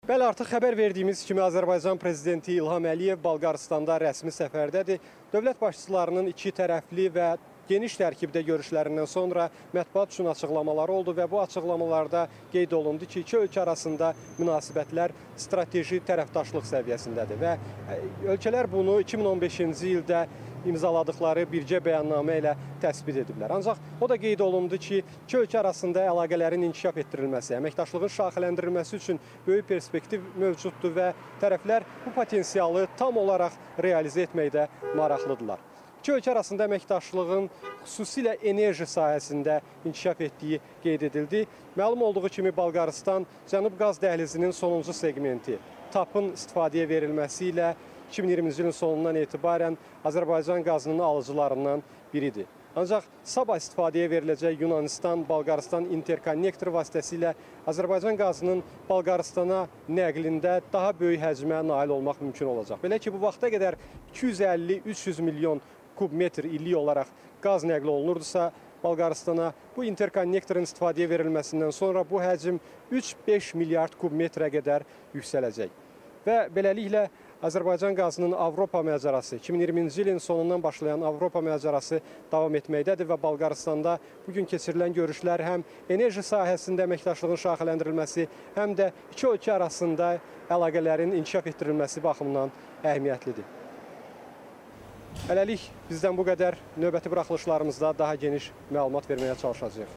Bəli, artıq xəbər verdiyimiz kimi Azərbaycan Prezidenti İlham Əliyev Bolqarıstanda rəsmi səfərdədir. Dövlət başçılarının iki tərəfli və geniş tərkibdə görüşlərindən sonra mətbuat üçün açıqlamaları oldu və bu açıqlamalarda qeyd olundu ki, iki ölkə arasında münasibətlər strateji tərəfdaşlıq səviyyəsindədir və ölkələr bunu 2015-ci ildə imzaladıkları birgə bəyannamə ilə təsbit ediblər. Ancaq o da qeyd olundu ki, iki ölkə arasında əlaqələrin inkişaf etdirilməsi, əməkdaşlığın şaxələndirilməsi üçün böyük perspektiv mövcuddur və tərəflər bu potensialı tam olaraq realizə etməkdə maraqlıdırlar. İki ölkə arasında əməkdaşlığın xüsusilə enerji sahəsində inkişaf etdiyi qeyd edildi. Məlum olduğu kimi Bolqarıstan Cənub qaz dəhlizinin sonuncu segmenti TAP-ın istifadəyə verilməsi ilə 2020-ci ilin sonundan etibarən Azərbaycan qazının alıcılarından biridir. Ancaq sabah istifadəyə veriləcək Yunanistan-Bolqarıstan interkonnektor vasitəsilə Azərbaycan qazının Bolqarıstana nəqlində daha böyük həcmə nail olmaq mümkün olacaq. Belə ki, bu vaxta qədər 250-300 milyon kubmetr illik olaraq qaz nəqli olunurdusa, Bolqarıstana bu interkonnektorun istifadəyə verilməsindən sonra bu həcm 3-5 milyard kubmetrə qədər yüksələcək. Və beləliklə Azərbaycan qazının Avropa məcarası, 2020-ci ilin sonundan başlayan Avropa məcarası davam etməkdədir və Bolqarıstanda bugün keçirilən görüşlər həm enerji sahəsində əməkdaşlığın şaxələndirilməsi, həm də iki ölkə arasında əlaqələrin inkişaf etdirilməsi baxımından əhəmiyyətlidir. Hələlik bizdən bu qədər. Növbəti buraxılışlarımızda daha geniş məlumat verməyə çalışacağıq.